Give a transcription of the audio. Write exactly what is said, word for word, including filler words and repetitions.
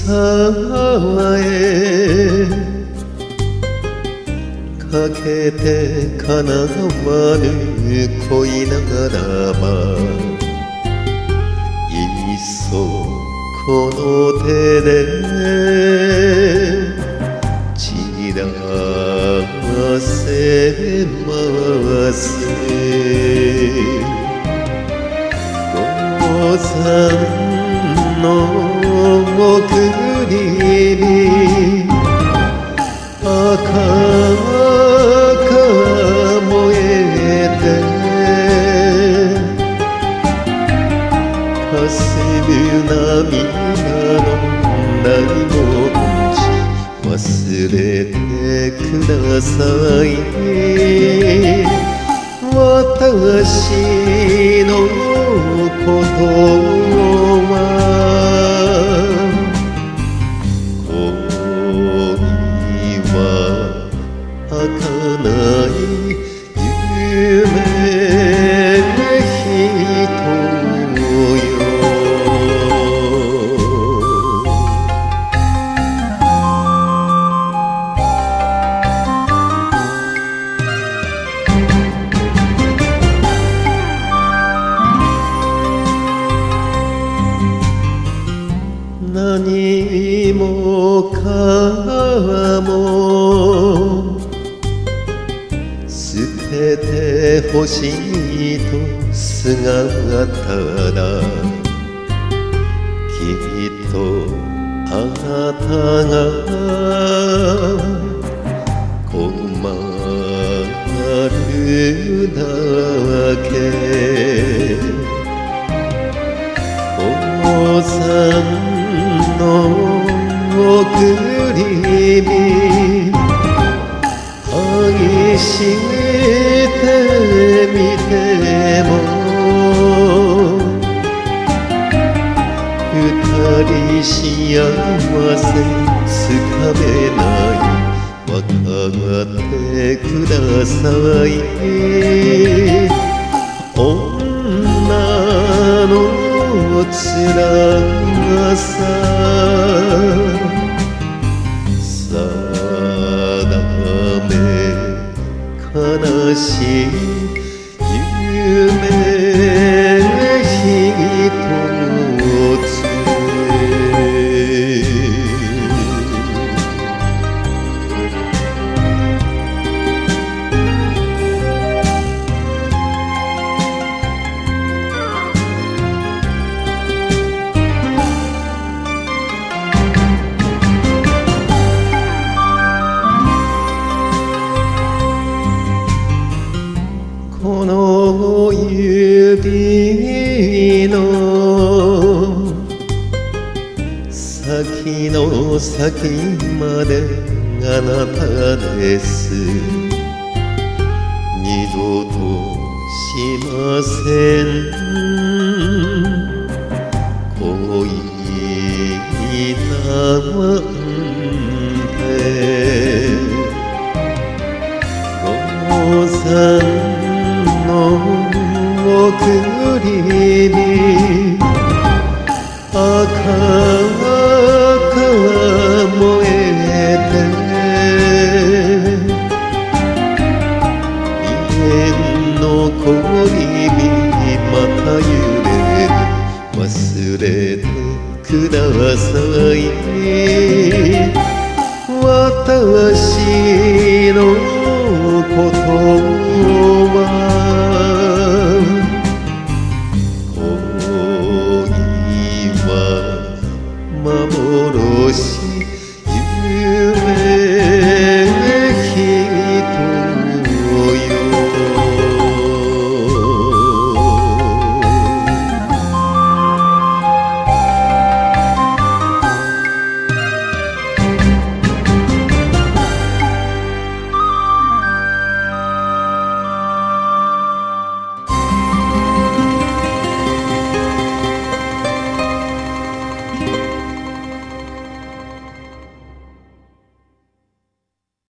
沢へかけて叶わぬ恋ならば、いっそこの手で散らせます五山の送り火赤く燃えてかすむ涙のないもんじ忘れてください。私のことは恋は儚い夢人よ。何もかも捨ててほしいと姿だ。きっとあなたが困るだけ。おさんの送り火愛してみても二人幸せつかめない。わかってください。女のつらさ定め悲しい夢ひとつ。この指の先の先まであなたです。二度としません恋なんて。五山